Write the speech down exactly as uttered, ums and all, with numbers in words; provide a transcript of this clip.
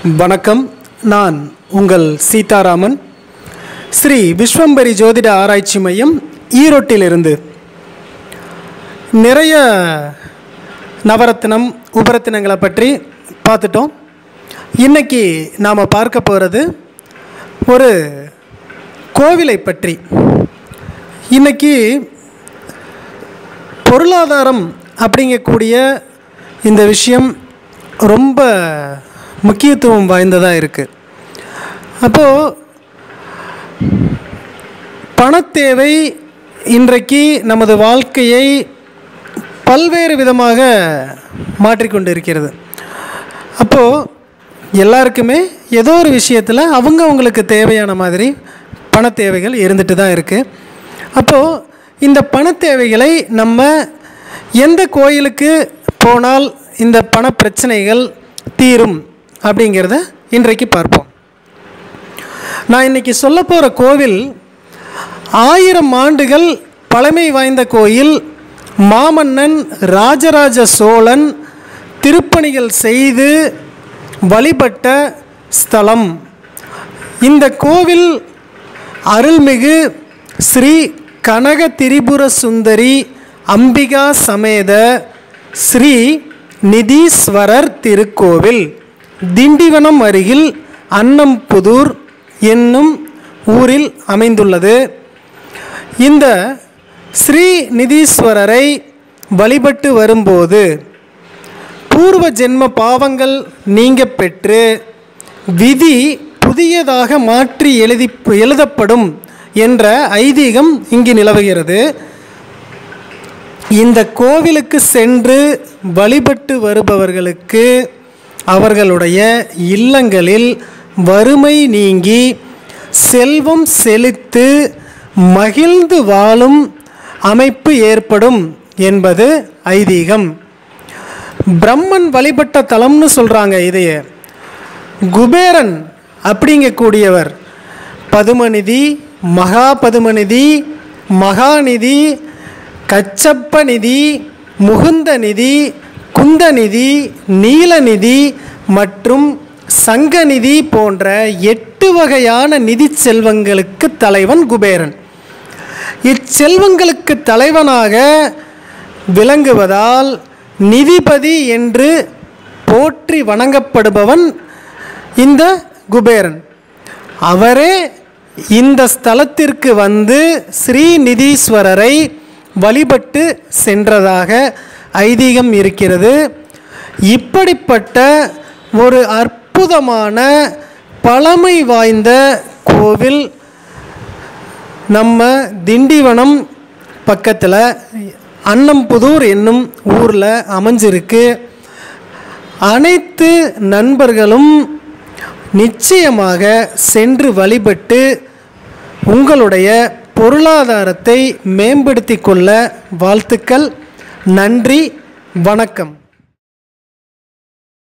வணக்கம். நான் உங்கள் சீதாராமன், ஸ்ரீ விஸ்வம்பரி ஜோதிட ஆராய்ச்சி மையம், ஈரோட்டிலிருந்து. நிறைய நவரத்தினம் உபரத்தினங்களை பற்றி பார்த்துட்டோம். இன்றைக்கி நாம் பார்க்க போகிறது ஒரு கோவிலை பற்றி. இன்றைக்கி பொருளாதாரம் அப்படிங்கக்கூடிய இந்த விஷயம் ரொம்ப முக்கியத்துவம் வாய்ந்ததாக இருக்குது. அப்போது பணத்தேவை இன்றைக்கு நமது வாழ்க்கையை பல்வேறு விதமாக மாற்றிக்கொண்டு இருக்கிறது. அப்போது எல்லாருக்குமே ஏதோ ஒரு விஷயத்தில் அவங்க அவங்களுக்கு தேவையான மாதிரி பண தேவைகள் இருந்துட்டு தான் இருக்குது. அப்போது இந்த பண தேவைகளை நம்ம எந்த கோயிலுக்கு போனால் இந்த பண பிரச்சனைகள் தீரும் அப்படிங்கிறத இன்றைக்கு பார்ப்போம். நான் இன்றைக்கி சொல்ல போகிற கோவில் ஆயிரம் ஆண்டுகள் பழமை வாய்ந்த கோயில். மாமன்னன் ராஜராஜ சோழன் திருப்பணிகள் செய்து வழிபட்ட ஸ்தலம். இந்த கோவில் அருள்மிகு ஸ்ரீ கனக திரிபுர சுந்தரி அம்பிகா சமேத ஸ்ரீ நிதீஸ்வரர் திருக்கோவில், திண்டிவனம் அருகில் அன்னம்புதூர் என்னும் ஊரில் அமைந்துள்ளது. இந்த ஸ்ரீ நிதீஸ்வரரை வழிபட்டு வரும்போது பூர்வ ஜென்ம பாவங்கள் நீங்க பெற்று விதி புதியதாக மாற்றி எழுதி எழுதப்படும் என்ற ஐதீகம் இங்கு நிலவுகிறது. இந்த கோவிலுக்கு சென்று வழிபட்டு வருபவர்களுக்கு அவர்களுடைய இல்லங்களில் வறுமை நீங்கி செல்வம் செழித்து மகிழ்ந்து வாழும் அமைப்பு ஏற்படும் என்பது ஐதீகம். பிரம்மன் வழிபட்ட தலம்னு சொல்கிறாங்க. இதையே குபேரன் அப்படிங்கக்கூடியவர் பதுமநிதி, மகா பதுமநிதி, மகாநிதி, கச்சப்ப நிதி, முகுந்த நிதி, குந்தநிதி, நீலநிதி மற்றும் சங்கநிதி போன்ற எட்டு வகையான நிதி செல்வங்களுக்கு தலைவன் குபேரன். இச்செல்வங்களுக்கு தலைவனாக விளங்குவதால் நிதிபதி என்று போற்றி வணங்கப்படுபவன் இந்த குபேரன். அவரே இந்த ஸ்தலத்திற்கு வந்து ஸ்ரீ நிதீஸ்வரரை வழிபட்டு சென்றதாக ஐதீகம் இருக்கிறது. இப்படிப்பட்ட ஒரு அற்புதமான பழமை வாய்ந்த கோவில் நம்ம திண்டிவனம் பக்கத்தில் அன்னம்புதூர் என்னும் ஊரில் அமைஞ்சிருக்கு. அனைத்து நண்பர்களும் நிச்சயமாக சென்று வழிபட்டு உங்களுடைய பொருளாதாரத்தை மேம்படுத்தி கொள்ள வாழ்த்துக்கள். நன்றி, வணக்கம்.